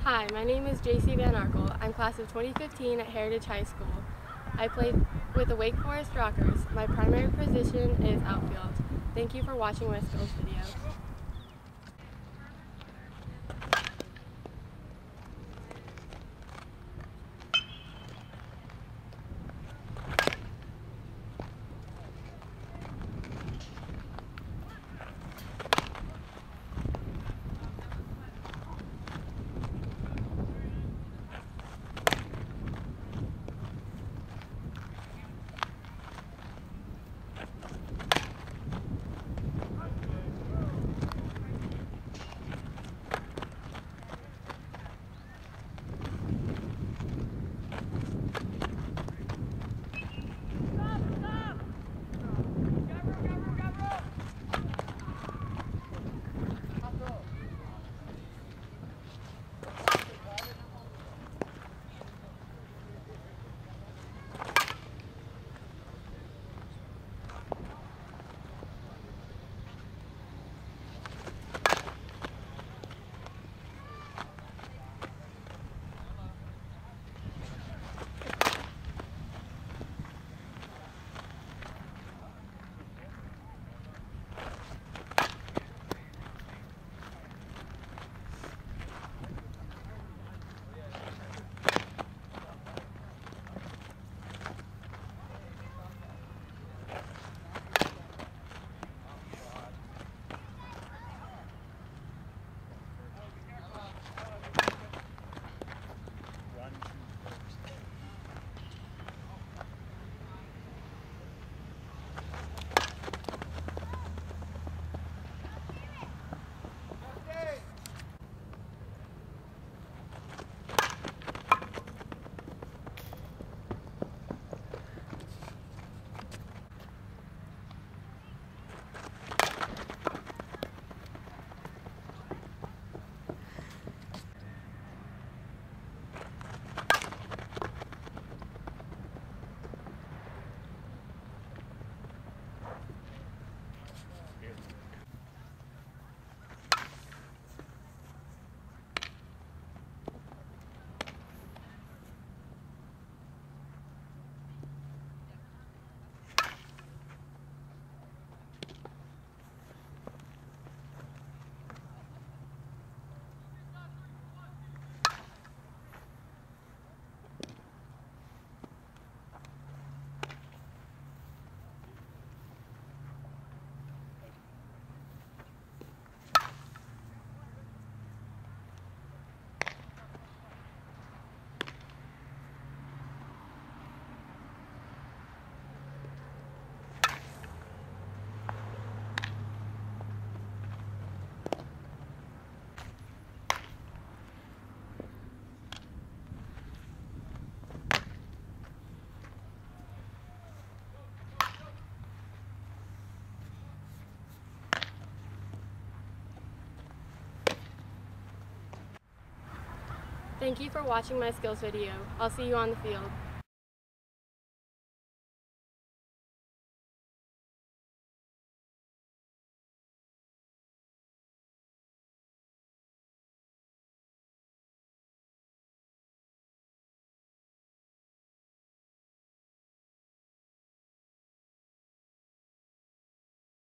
Hi, my name is JC Van Arkel. I'm class of 2015 at Heritage High School. I played with the Wake Forest Rockers. My primary position is outfield. Thank you for watching my skills video. Thank you for watching my skills video. I'll see you on the field.